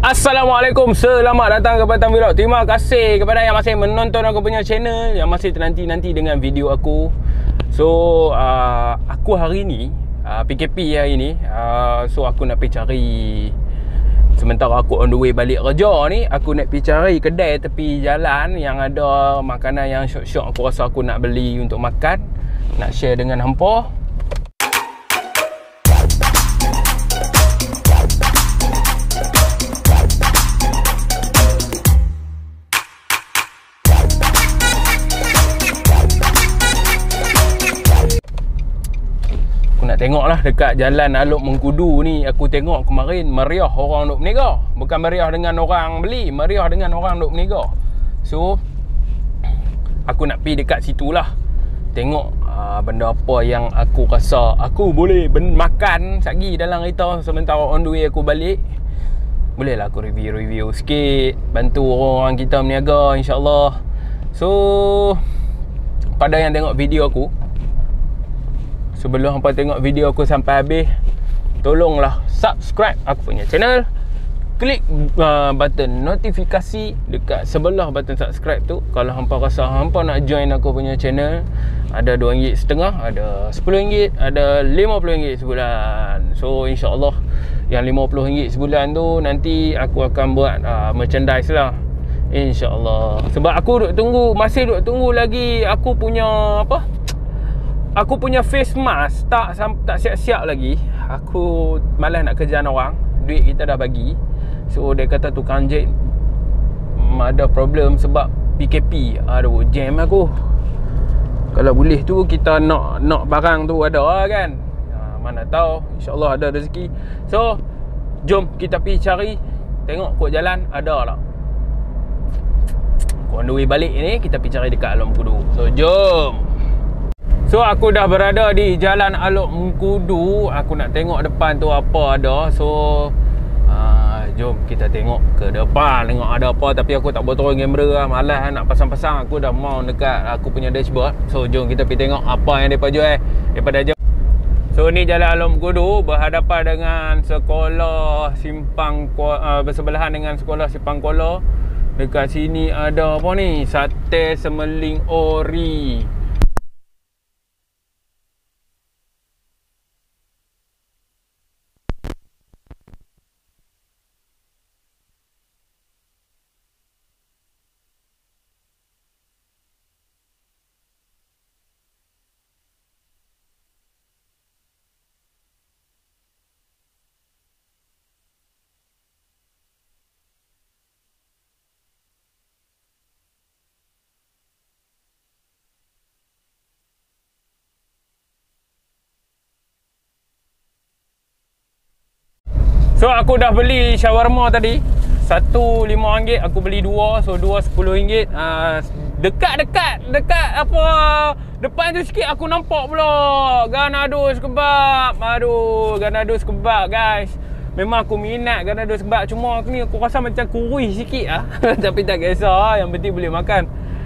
Assalamualaikum, selamat datang ke Batang Vlog. Terima kasih kepada yang masih menonton aku punya channel, yang masih nanti dengan video aku. So, aku hari ni PKP hari ni, so aku nak pergi cari. Sementara aku on the way balik kerja ni, aku nak pergi cari kedai tepi jalan yang ada makanan yang syok-syok. Aku rasa aku nak beli untuk makan, nak share dengan hampa. Tengoklah dekat jalan Alok Mengkudu ni, aku tengok kemarin meriah orang duk berniaga. Bukan meriah dengan orang beli, meriah dengan orang duk berniaga. So aku nak pergi dekat situ lah, tengok benda apa yang aku rasa aku boleh makan sagi dalam kereta sementara on the way aku balik. Boleh lah aku review sikit, bantu orang kita berniaga, insyaAllah. So pada yang tengok video aku, sebelum hampa tengok video aku sampai habis, tolonglah subscribe aku punya channel. Klik button notifikasi dekat sebelah button subscribe tu. Kalau hampa rasa hampa nak join aku punya channel, ada RM2.5, ada RM10, ada RM50 sebulan. So insyaAllah yang RM50 sebulan tu nanti aku akan buat merchandise lah, insyaAllah. Sebab aku masih duk tunggu lagi aku punya aku punya face mask tak siap-siap lagi. Aku malas nak kerja orang, duit kita dah bagi. So dia kata tukang jahit ada problem sebab PKP. Aduh, jam aku. Kalau boleh tu kita nak barang tu ada kan. Mana tahu, insyaAllah ada rezeki. So jom kita pergi cari, tengok kot jalan ada tak. On the way balik ni kita pergi cari dekat Alok Mengkudu. So jom. So aku dah berada di Jalan Alok Mengkudu. Aku nak tengok depan tu apa ada. So jom kita tengok ke depan, tengok ada apa. Tapi aku tak boleh turun kamera lah, malas nak pasang-pasang. Aku dah mount dekat aku punya dashboard. So jom kita pergi tengok apa yang mereka jual daripada jauh. So ni Jalan Alok Mengkudu, berhadapan dengan sekolah Simpang bersebelahan dengan sekolah Simpang Kuala. Dekat sini ada apa ni, sate semeling ori. So aku dah beli shawarma tadi, satu RM5, aku beli dua. So dua RM10. Dekat apa depan tu sikit aku nampak pula Ganados kebab. Aduh, Ganados kebab guys. Memang aku minat Ganados kebab, cuma ni aku rasa macam kurus sikit lah. Tapi tak kisah, yang penting boleh makan.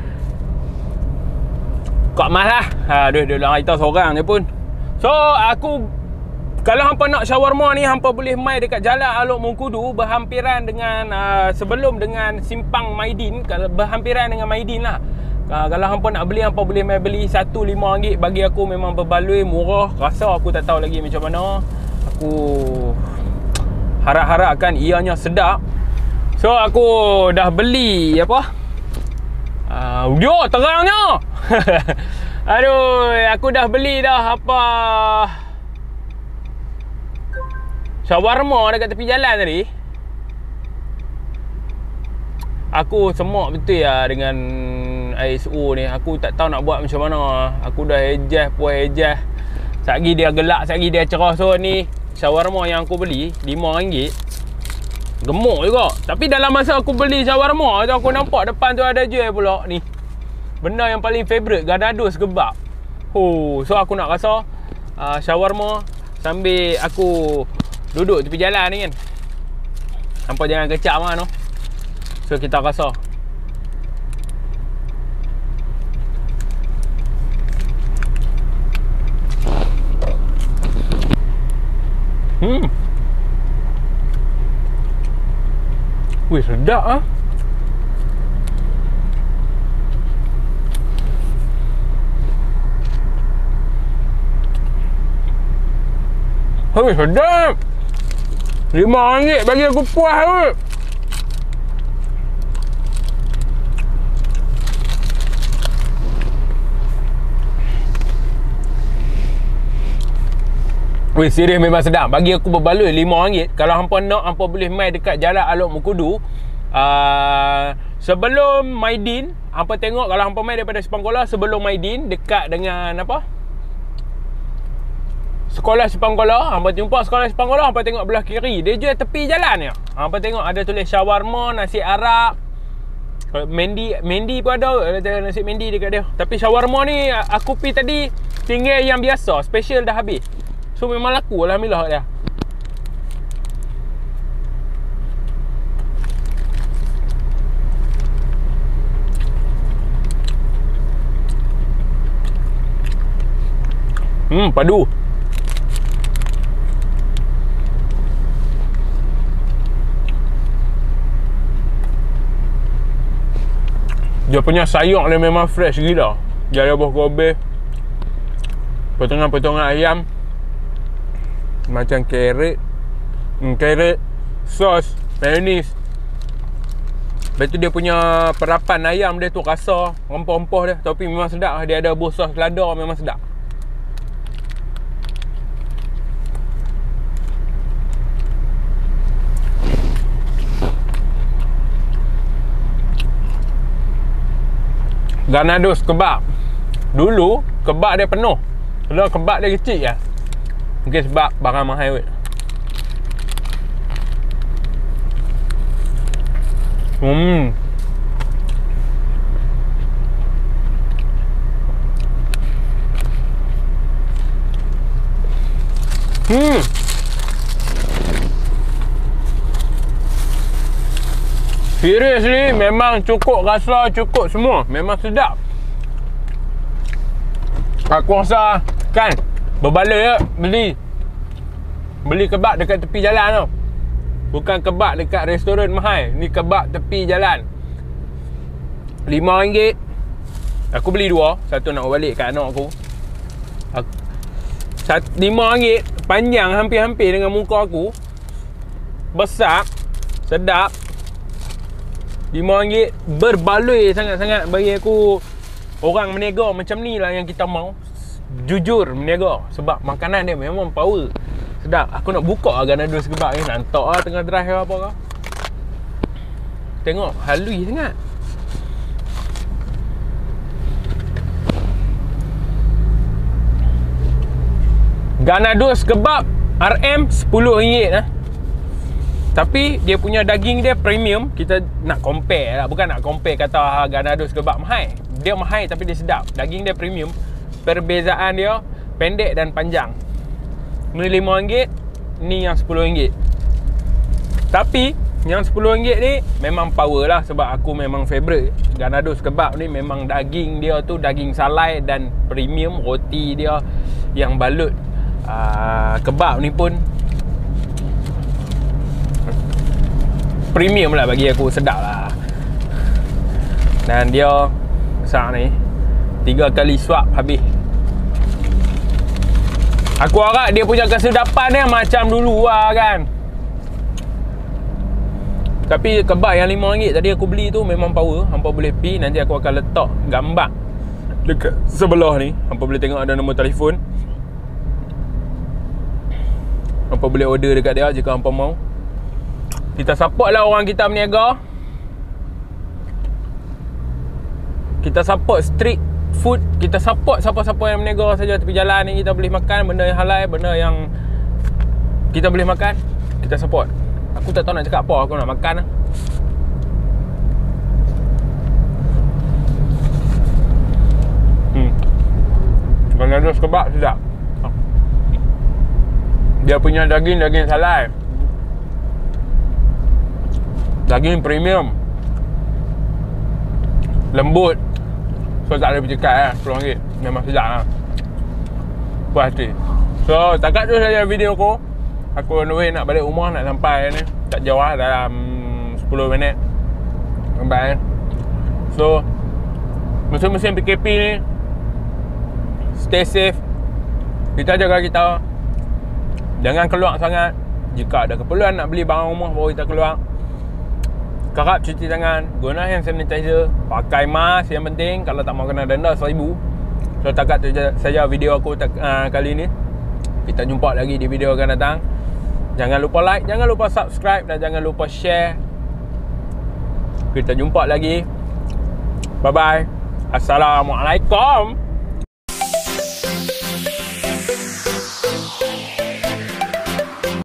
Kok mas lah. Dia dalam kita seorang je pun. So aku, kalau hampa nak shawarma ni, hampa boleh mai dekat Jalan Alok Mengkudu, berhampiran dengan sebelum dengan Simpang Maidin. Kalau berhampiran dengan Maidin lah. Kalau hampa nak beli, hampa boleh mai beli. Satu RM5 bagi aku memang berbaloi, murah. Rasa aku tak tahu lagi macam mana. Aku harap-harapkan ianya sedap. So aku dah beli apa? Terangnya. Aduh, aku dah beli dah apa? Shawarma dekat tepi jalan tadi. Aku semak betul lah dengan ISO ni. Aku tak tahu nak buat macam mana. Aku dah adjust. Satgi dia gelap, satgi dia cerah. So ni shawarma yang aku beli RM5. Gemuk juga. Tapi dalam masa aku beli shawarma tu, aku nampak depan tu ada jual pula ni, benda yang paling favourite, Ganados kebab. So aku nak rasa shawarma sambil aku duduk tepi jalan ni kan. Hampa jangan kecap lah no. So kita rasa. Wih, sedap ah. Wih, sedap. RM5 bagi aku puas tu. Wih, serius memang sedap. Bagi aku berbaloi RM5. Kalau hampa nak, hampa boleh main dekat Jalan Alok Mengkudu. Sebelum Maidin, hampa tengok kalau hampa main daripada Sepangkola, sebelum Maidin, dekat dengan apa? Sekolah Sepangkola. Hampa jumpa sekolah Sepangkola, hampa tengok belah kiri. Dia jual tepi jalan je. Hampa tengok ada tulis shawarma, nasi Arab. Mendi pun ada nasi mendi dekat dia. Tapi shawarma ni aku pergi tadi tinggal yang biasa, special dah habis. So memang laku, alhamdulillah dia. Padu. Dia punya sayur dia memang fresh gila. Dia ada buah gobe, potongan-potongan ayam, macam carrot, sos, mayonnaise. Lepas tu dia punya perapan ayam dia tu rasa rempah-rempah dia. Tapi memang sedap. Dia ada buah sos selada, memang sedap. Granados kebab. Dulu kebab dia penuh. Kalau kebab dia kecil je. Mungkin sebab barang mahal kot. Seriously, memang cukup rasa, cukup semua. Memang sedap. Aku rasa kan berbaloi je beli kebab dekat tepi jalan tau. Bukan kebab dekat restoran mahal. Ni kebab tepi jalan. RM5. Aku beli dua. Satu nak balik kat anak aku. RM5. Panjang hampir-hampir dengan muka aku. Besar. Sedap. RM5 berbaloi sangat-sangat bagi aku. Orang meniaga macam ni lah yang kita mau. Jujur meniaga. Sebab makanan dia memang power. Sedap. Aku nak buka lah Granados kebab ni. Nak hantar lah tengah drive ke apa ke. Tengok halui sangat. Granados kebab RM RM10 lah. Tapi dia punya daging dia premium. Kita nak compare lah. Bukan nak compare kata Granados kebab mahal. Dia mahal tapi dia sedap. Daging dia premium. Perbezaan dia pendek dan panjang. Ni RM5, ni yang RM10. Tapi yang RM10 ni memang power lah. Sebab aku memang favourite Granados kebab ni. Memang daging dia tu daging salai dan premium. Roti dia yang balut kebab ni pun premium lah bagi aku. Sedap lah. Dan dia besar ni 3 kali suap habis. Aku harap dia punya kesedapan dia macam dulu lah kan. Tapi kebab yang RM5 tadi aku beli tu memang power. Hampa boleh pergi. Nanti aku akan letak gambar dekat sebelah ni. Hampa boleh tengok ada nombor telefon. Hampa boleh order dekat dia jika hampa mau. Kita support lah orang kita berniaga. Kita support street food. Kita support siapa-siapa yang berniaga saja tepi jalan ni. Kita boleh makan benda yang halal, benda yang kita boleh makan. Kita support. Aku tak tahu nak cakap apa. Aku nak makan lah. Granados kebab sedap. Dia punya daging salai. Daging premium. Lembut. So tak ada bercekat lah. RM10. Memang sedap lah. Puas hati. So takat tu saja video aku. Aku on the way nak balik rumah. Nak sampai ni. Tak jauh lah. Dalam 10 10 minit. Lambat kan. So musim-musim PKP ni, stay safe. Kita jaga kita. Jangan keluar sangat. Jika ada keperluan nak beli barang rumah baru kita keluar. Kerap cuci tangan, guna hand sanitizer, pakai mask yang penting. Kalau tak mau kena denda 1,000. So takat tu saja video aku kali ni. Kita jumpa lagi di video akan datang. Jangan lupa like, jangan lupa subscribe dan jangan lupa share. Kita jumpa lagi. Bye bye. Assalamualaikum.